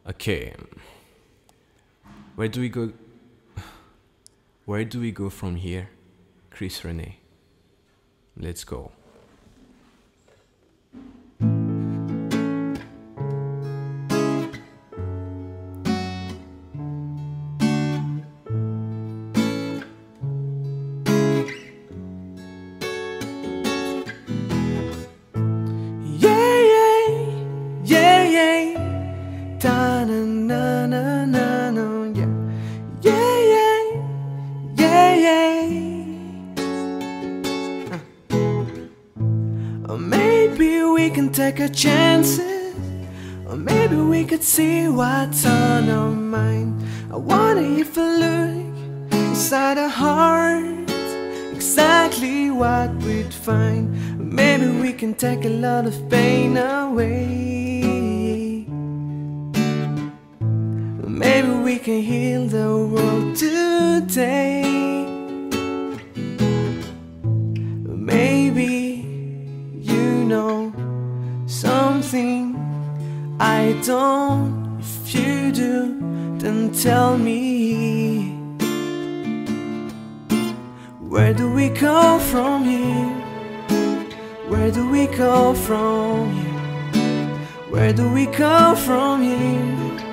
Okay. Where do we go? Where do we go from here? Chris Rene. Let's go. Or maybe we can take our chances, or maybe we could see what's on our mind. I wonder if I look inside our hearts, exactly what we'd find. Maybe we can take a lot of pain away. Maybe we can heal the world today. Maybe you know something I don't. If you do, then tell me. Where do we go from here? Where do we go from here? Where do we go from here?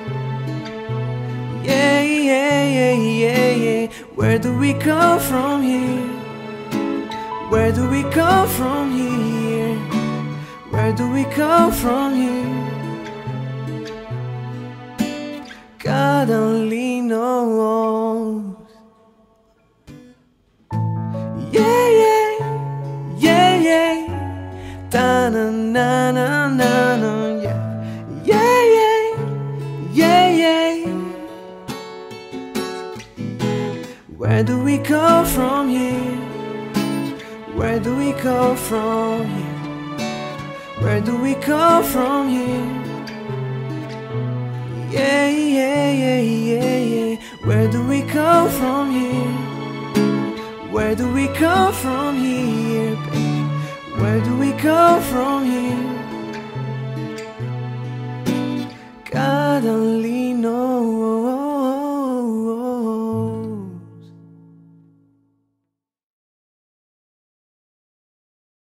Yeah, yeah, yeah, yeah, yeah. Where do we go from here? Where do we go from here? Where do we go from here? God only knows. Yeah, yeah, yeah, yeah. Da na na na na na. Yeah, yeah, yeah, yeah, yeah. Where do we go from here? Where do we go from here? Where do we go from here? Yeah, yeah, yeah, yeah, yeah. Where do we go from here? Where do we go from here, baby? Where do we go from here? God only